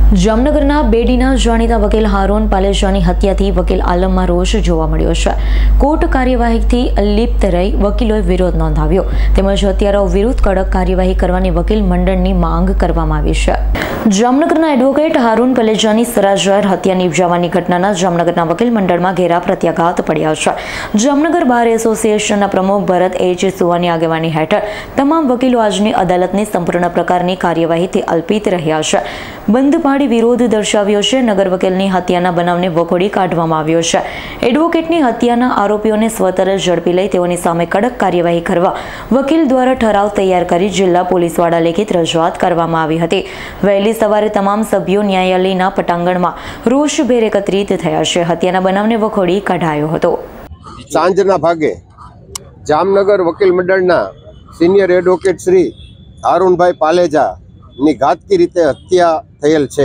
જામનગરના બેડીના જાણીતા વકીલ હારૂન પાલેજાની હત્યાથી વકીલ આલમમાં રોષ જોવા મળ્યો છે। કોર્ટ કાર્યવાહીથી અલિપ્ત રહી વકીલોએ વિરોધ નોંધાવ્યો તેમજ હત્યારાઓ વિરુદ્ધ કડક કાર્યવાહી કરવાની વકીલ મંડળની માંગ કરવામાં આવી છે। જામનગરના એડવોકેટ હારૂન પાલેજાની સરાજાહેર હત્યા નિપજાવવાની ઘટનાના જામનગરના વકીલ મંડળમાં ઘેરા પ્રત્યાઘાત પડ્યા છે। જામનગર બાર એસોસિએશનના પ્રમુખ ભરત એચ સુવાની આગેવાની હેઠળ તમામ વકીલો આજની અદાલતની સંપૂર્ણ પ્રકારની કાર્યવાહીથી અલ્પિત રહ્યા છે। બંધ પાડી વિરોધ દર્શાવ્યો છે। નગર વકીલની હત્યાના બનાવને વખોડી કાઢવામાં આવ્યો છે। એડવોકેટની હત્યાના આરોપીઓને સ્વતરે ઝડપી લઈ તેઓની સામે કડક કાર્યવાહી કરવા વકીલ દ્વારા ઠરાવ તૈયાર કરી જિલ્લા પોલીસ વડા લેખિત રજૂઆત કરવામાં આવી હતી। વહેલી સવારે તમામ સભ્યો ન્યાયાલયના પટાંગણમાં રોષભેર એકત્રિત થયા છે। હત્યાના બનાવને વખોડી કાઢાયો હતો। સાંજના ભાગે જામનગર વકીલ મંડળના સિનિયર એડવોકેટ શ્રી હારૂનભાઈ પાલેજા ની ઘાતકી રીતે હત્યા થયેલ છે।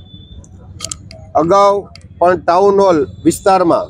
અગાઉ પણ ટાઉન હોલ વિસ્તારમાં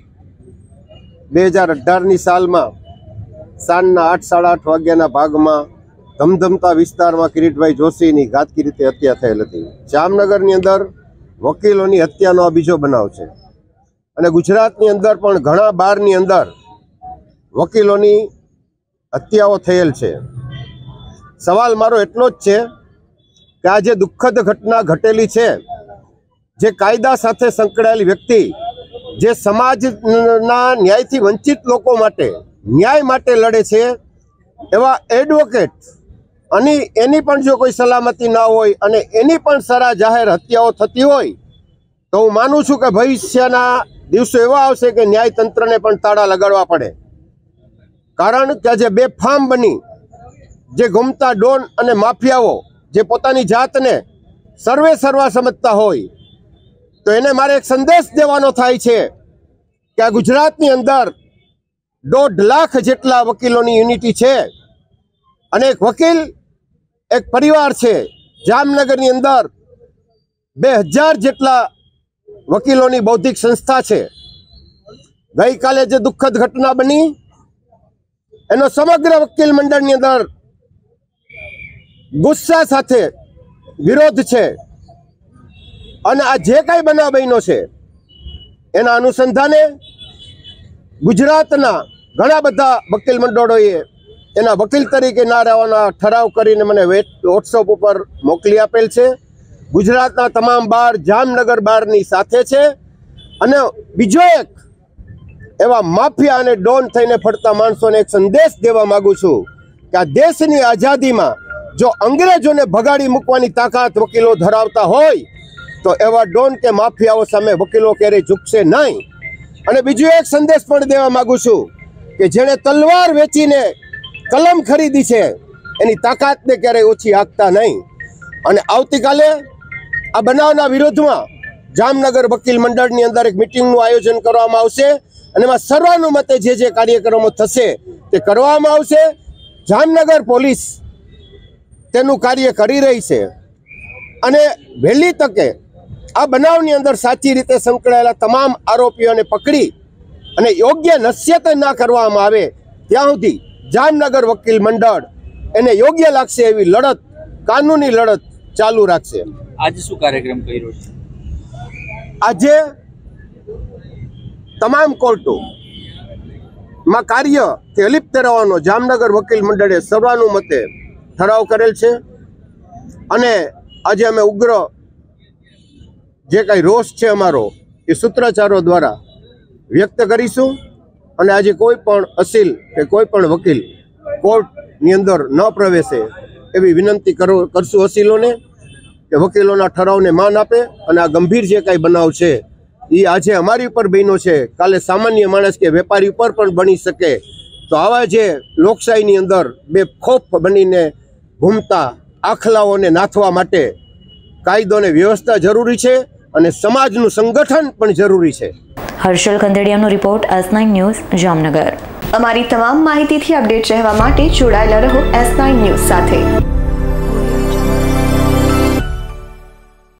2018ની સાલમાં સાંજના 8:30 વાગ્યાના ભાગમાં ધમધમતા વિસ્તારમાં કિરીટભાઈ જોશીની ઘાતકી રીતે હત્યા થયેલ હતી। જામનગરની અંદર વકીલોની હત્યાનો આ બીજો બનાવ છે અને ગુજરાતની અંદર પણ ઘણા બારની અંદર વકીલોની હત્યાઓ થયેલ છે। સવાલ મારો એટલો જ છે કે આ જે દુઃખદ ઘટના ઘટેલી છે, જે કાયદા સાથે સંકળાયેલી વ્યક્તિ, જે સમાજના ન્યાયથી વંચિત લોકો માટે ન્યાય માટે લડે છે, એવા એડવોકેટ અને એની પણ જો કોઈ સલામતી ના હોય અને એની પણ સરા જાહેર હત્યાઓ થતી હોય તો હું માનું છું કે ભવિષ્યના દિવસો એવા આવશે કે ન્યાયતંત્રને પણ તાળા લગાડવા પડે। કારણ કે આજે બેફામ બની જે ગુમતા ડોન અને માફિયાઓ જે પોતાની જાતને સર્વા સમજતા હોય તો એને મારે એક સંદેશ દેવાનો થાય છે કે આ ગુજરાતની અંદર 1.5 લાખ જેટલા વકીલોની યુનિટી છે અને એક વકીલ એક પરિવાર છે। જામનગરની અંદર 2000 જેટલા વકીલોની બૌદ્ધિક સંસ્થા છે। ગઈકાલે જે દુઃખદ ઘટના બની એનો સમગ્ર વકીલ મંડળની અંદર ગુસ્સા સાથે વિરોધ છે અને આ જે કાંઈ બનાવ બન્યો છે એના અનુસંધાને ગુજરાતના ઘણા બધા વકીલ મંડળોએ એના વકીલ તરીકે ના રહેવાના ઠરાવ કરીને મને વોટ્સઅપ ઉપર મોકલી આપેલ છે। ગુજરાતના તમામ બાર જામનગર બારની સાથે છે અને બીજો એક એવા માફિયા અને ડોન થઈને ફરતા માણસોને એક સંદેશ દેવા માગું છું કે આ દેશની આઝાદીમાં જો અંગ્રેજોને ભગાડી મૂકવાની તાકાત વકીલો ધરાવતા હોય તો એવા ડોન કે માફિયાઓ સામે વકીલો ક્યારેય ઝૂકશે નહીં। અને બીજો એક સંદેશ પણ દેવા માગું છું કે જેણે તલવાર વેચીને કલમ ખરીદી છે એની તાકાતને ક્યારેય ઓછી આંકતા નહીં। અને આવતીકાલે આ બનાવના વિરોધમાં જામનગર વકીલ મંડળની અંદર એક મિટિંગનું આયોજન કરવામાં આવશે અને એમાં સર્વાનુમતે જે કાર્યક્રમો થશે તે કરવામાં આવશે। જામનગર પોલીસ તેનું કાર્ય કરી રહી છે અને વહેલી તકે આ બનાવની અંદર સાચી રીતે સંકળાયેલા તમામ આરોપીઓને પકડી અને યોગ્ય નશ્યત ના કરવામાં આવે ત્યાં સુધી જામનગર વકીલ મંડળ એને યોગ્ય લાગશે એવી લડત, કાનૂની લડત ચાલુ રાખશે। આજે શું કાર્યક્રમ કર્યો છે? આજે તમામ કોર્ટોમાં કાર્યથી અલિપ્ત રહેવાનો જામનગર વકીલ મંડળે સર્વાનુમતે ઠરાવ કરેલ છે અને આજે અમે ઉગ્ર જે કાંઈ રોષ છે અમારો એ સૂત્રોચ્ચારો દ્વારા વ્યક્ત કરીશું અને આજે કોઈ પણ અસીલ કે કોઈ પણ વકીલ કોર્ટની અંદર ન પ્રવેશે એવી વિનંતી કરશું અસીલોને કે વકીલોના ઠરાવને માન આપે અને આ ગંભીર જે કાંઈ બનાવ છે એ આજે અમારી ઉપર બન્યો છે, કાલે સામાન્ય માણસ કે વેપારી ઉપર પણ બની શકે। તો આવા જે લોકશાહીની અંદર બેખોફ બનીને ઘૂમતા આખલાઓને નાથવા માટે કાયદો અને વ્યવસ્થા જરૂરી છે અને સમાજનું સંગઠન પણ જરૂરી છે। હર્ષલ કંદેડિયાનો રિપોર્ટ S9 ન્યૂઝ જામનગર। અમારી તમામ માહિતીથી અપડેટ રહેવા માટે જોડાયેલા રહો S9 ન્યૂઝ સાથે।